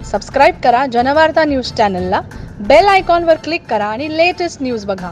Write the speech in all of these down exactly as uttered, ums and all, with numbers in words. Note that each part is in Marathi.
सबस्क्राईब करा जनवार्ता न्यूज चॅनलला, बेल आयकॉनवर क्लिक करा आणि लेटेस्ट न्यूज बघा।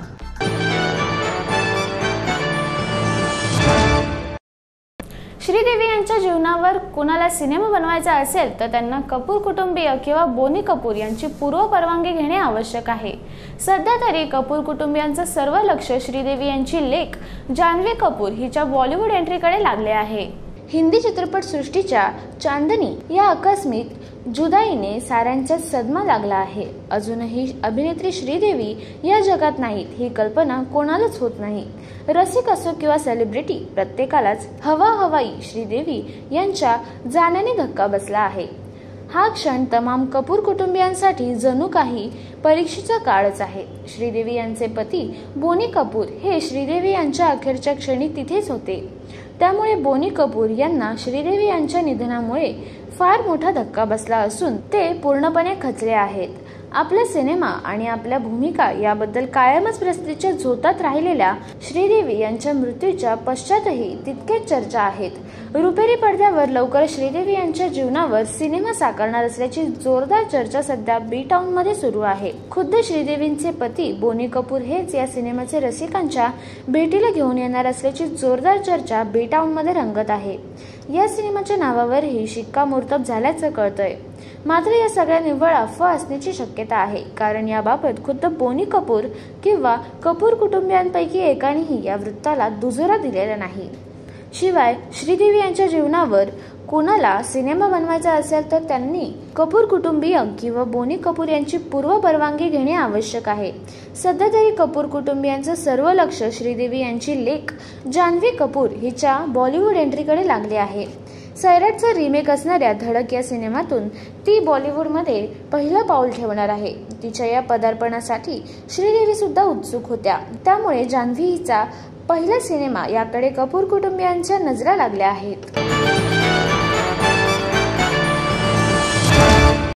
श्रीदेवी यांच्या जीवनावर कुणाला सिनेमा बनवायचा असेल तर त्यांना कपूर कुटुंबीय किंवा बोनी कपूर यांची पूर्व परवानगी घेणे आवश्यक आहे। सध्या तरी कपूर कुटुंबियांचं सर्व लक्ष श्रीदेवी यांची लेक जान्हवी कपूर हिच्या बॉलिवूड एंट्रीकडे लागले आहे। हिंदी चित्रपट सृष्टीच्या चांदनी या आकस्मिक जुदाईने साऱ्यांचा सदमा लागला आहे। अजूनही अभिनेत्री श्रीदेवी या जगात नाहीत ही कल्पना कोणालाच होत नाही। रसिक असो किंवा सेलिब्रिटी, प्रत्येकालाच हवा हवाई श्रीदेवी यांच्या जाण्याने धक्का बसला आहे। हा क्षण तमाम कपूर कुटुंबियांसाठी जणू काही परीक्षेचा काळच आहे। श्रीदेवी यांचे पती बोनी कपूर हे श्रीदेवी यांच्या अखेरच्या क्षणी तिथेच होते, त्यामुळे बोनी कपूर यांना श्रीदेवी यांच्या निधनामुळे फार मोठा धक्का बसला असून ते पूर्णपणे खचले आहेत। आपला सिनेमा आणि आपल्या भूमिका याबद्दल कायमच प्रसिद्धीच्या झोतात राहिलेल्या श्रीदेवी यांच्या मृत्यूच्या पश्चातही तितकेच चर्चा आहेत। रुपेरी पडद्यावर लवकरच श्रीदेवी यांच्या जीवनावर सिनेमा साकारणार असल्याची जोरदार चर्चा सध्या बी टाउन मध्ये सुरू आहे। खुद्द श्रीदेवींचे पती बोनी कपूर हेच या सिनेमाचे रसिकांच्या भेटीला घेऊन येणार असल्याची जोरदार चर्चा बी टाउन मध्ये रंगत आहे। या सिनेमाच्या नावावरही शिक्कामोर्तब झाल्याचं कळतंय, मात्र या सगळ्या निव्वळ अफवा असण्याची शक्यता आहे, कारण याबाबत खुद्द बोनी कपूर किंवा कपूर कुटुंबियांपैकी एकानेही या वृत्ताला दुजोरा दिलेला नाही। शिवाय श्रीदेवी यांच्या जीवनावर कोणाला सिनेमा बनवायचा असेल तर त्यांनी कपूर कुटुंबीय किंवा बोनी कपूर यांची पूर्व परवानगी घेणे आवश्यक आहे। सध्या तरी कपूर कुटुंबियांचं सर्व लक्ष श्रीदेवी यांची लेक जान्हवी कपूर हिच्या बॉलिवूड एंट्रीकडे लागले आहे। सैराटचा रिमेक असणाऱ्या धडक या सिनेमातून ती बॉलिवूडमध्ये पहिलं पाऊल ठेवणार आहे। तिच्या या पदार्पणासाठी श्रीदेवी सुद्धा उत्सुक होत्या, त्यामुळे जान्हवी हिचा पहिला सिनेमा याकडे कपूर कुटुंबियांच्या नजरा लागल्या आहेत।